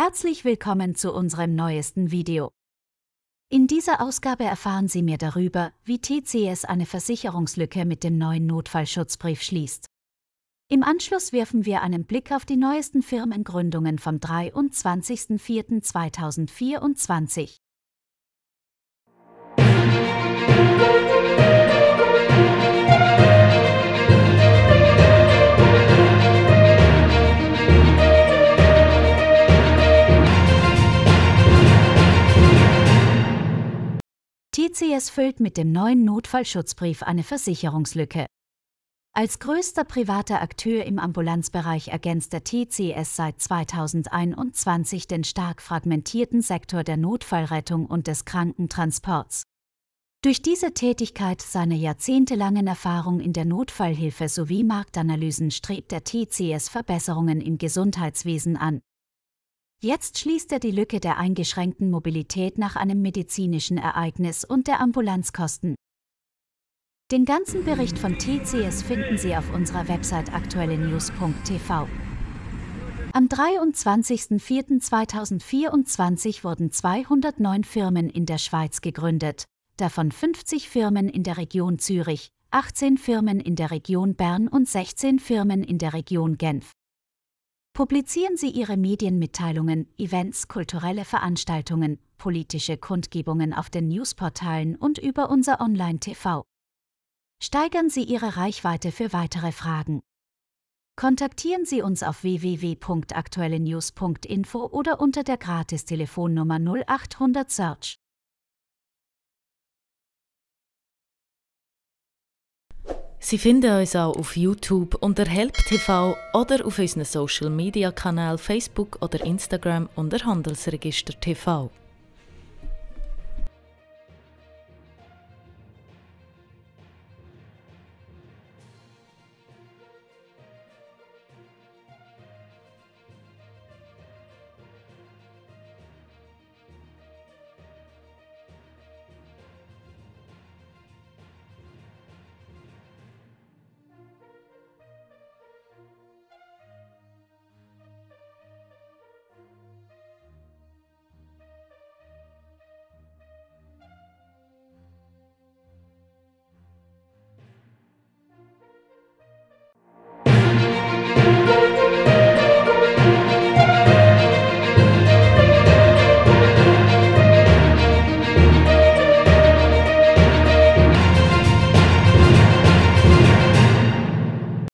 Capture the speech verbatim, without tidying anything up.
Herzlich willkommen zu unserem neuesten Video. In dieser Ausgabe erfahren Sie mehr darüber, wie T C S eine Versicherungslücke mit dem neuen Notfallschutzbrief schließt. Im Anschluss werfen wir einen Blick auf die neuesten Firmengründungen vom dreiundzwanzigsten vierten zweitausendvierundzwanzig. T C S füllt mit dem neuen Notfallschutzbrief eine Versicherungslücke. Als größter privater Akteur im Ambulanzbereich ergänzt der T C S seit zweitausendeinundzwanzig den stark fragmentierten Sektor der Notfallrettung und des Krankentransports. Durch diese Tätigkeit, seine jahrzehntelangen Erfahrung in der Notfallhilfe sowie Marktanalysen strebt der T C S Verbesserungen im Gesundheitswesen an. Jetzt schließt er die Lücke der eingeschränkten Mobilität nach einem medizinischen Ereignis und der Ambulanzkosten. Den ganzen Bericht von T C S finden Sie auf unserer Website aktuelle news punkt t v. Am dreiundzwanzigsten vierten zweitausendvierundzwanzig wurden zweihundertneun Firmen in der Schweiz gegründet, davon fünfzig Firmen in der Region Zürich, achtzehn Firmen in der Region Bern und sechzehn Firmen in der Region Genf. Publizieren Sie Ihre Medienmitteilungen, Events, kulturelle Veranstaltungen, politische Kundgebungen auf den Newsportalen und über unser Online-T V. Steigern Sie Ihre Reichweite für weitere Fragen. Kontaktieren Sie uns auf w w w punkt aktuelle news punkt info oder unter der Gratis-Telefonnummer null achthundert Search. Sie finden uns auch auf YouTube unter Help T V oder auf unseren Social Media Kanälen Facebook oder Instagram unter Handelsregister T V.